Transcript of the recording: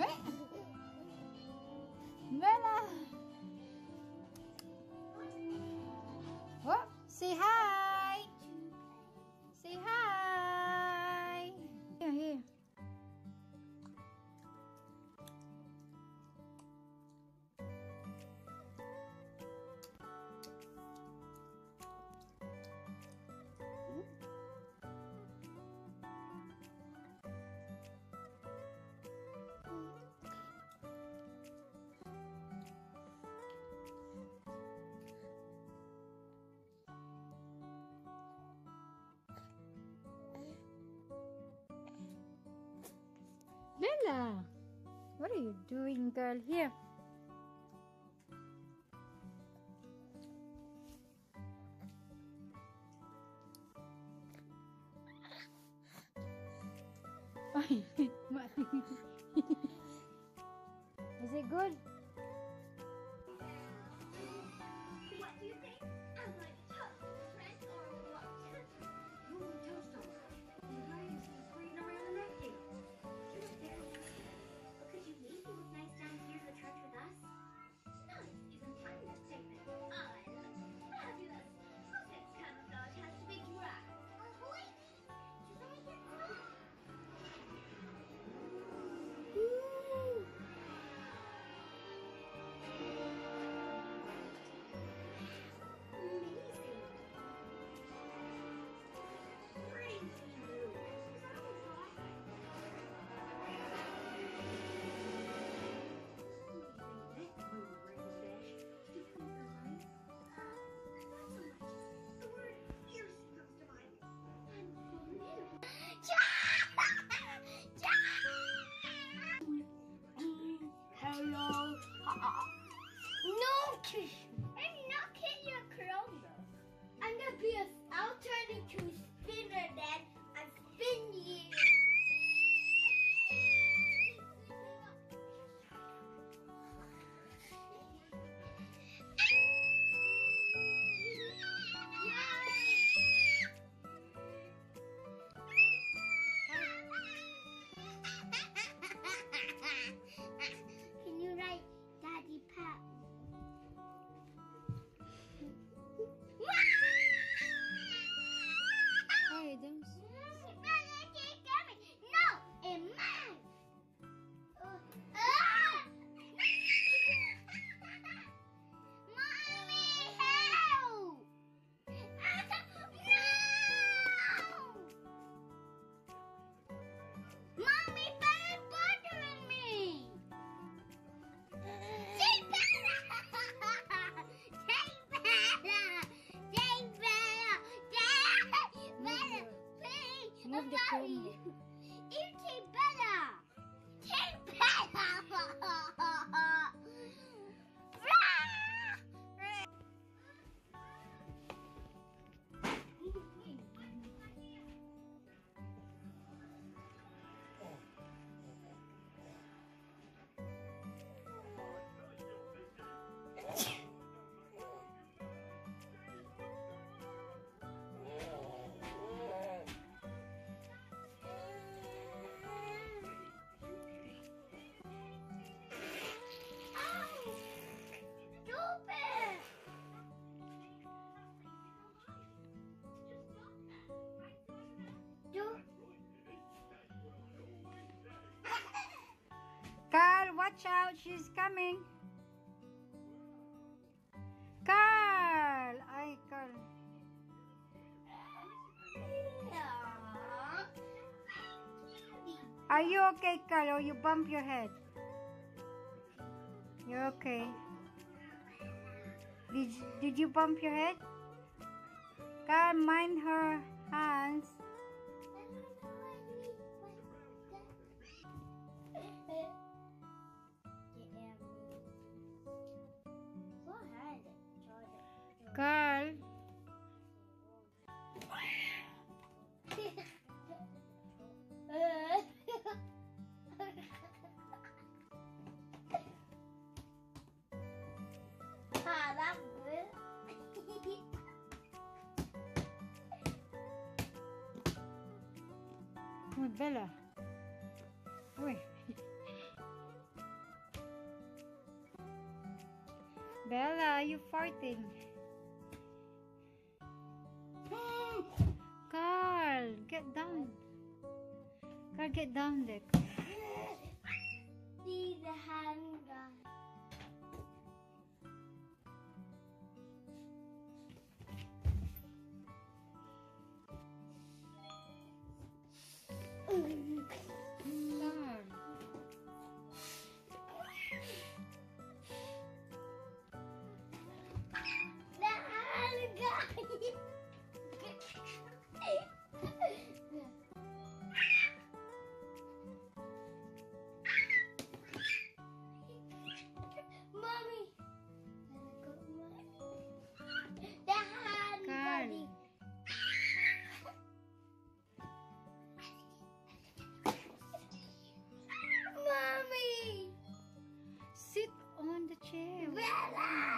Bella! Oh, say hi! Say hi! Here, here. Bella, what are you doing, girl? Here. Is it good? What do you think? I like toast, French or what? Ooh, toast. The writing's spraying around the neck here. You're very nice. But could you maybe look nice down here to church with us? Nice is an understatement. I look fabulous. This camouflage has to be dry. Ahoy! You better get caught. Hello. No kiss. I'm not kidding your Corona. I'm gonna be I'll turn into a spinner then and spin you. Can you write Daddy Pat? Hey, don't. No, it's mine. Mommy, help! No! Mommy, Bella's bothering me. Take Bella! Take Bella! Take Bella! Bella, please! Move the camera. You take Bella! Take Bella! Carl, watch out, she's coming. Carl! Ay, Carl. Are you okay, Carl, or you bump your head? You're okay. Did you bump your head? Carl, mind her hands. Carl. That's good. Oh, Bella. Wait. Bella, are you farting? Carl, get down. Carl, get down there. See the hand guy. Carl. The hand guy. Mommy. The hand Carl. buddy. Mommy. Sit on the chair. Bella.